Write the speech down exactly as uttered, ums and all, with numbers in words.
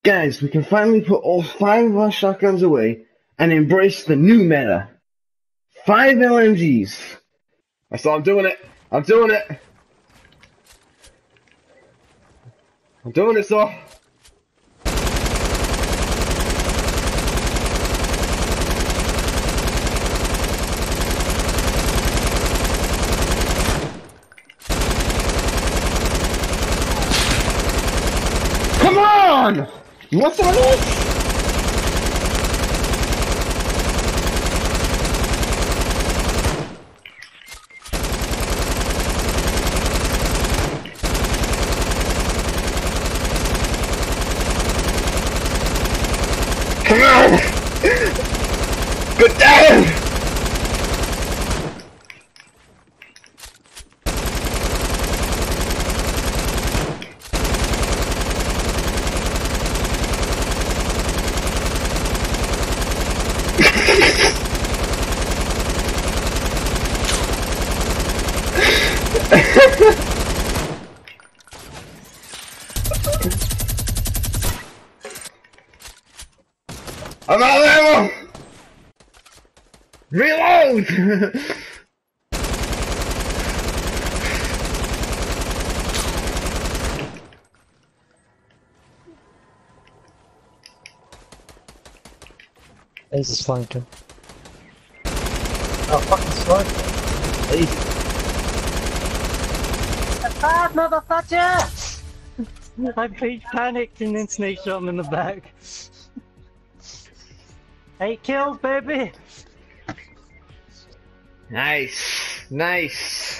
Guys, we can finally put all five of our shotguns away and embrace the new meta. Five L M Gs. I saw I'm doing it. I'm doing it. I'm doing it, so. Come on! What's on this? Come on! Good down! I'm out of ammo! Reload! Ace is flanking. Oh, fucking sniper. Ace. Ah, motherfucker! I peach panicked and then snake shot him in the back. Eight kills, baby! Nice, nice.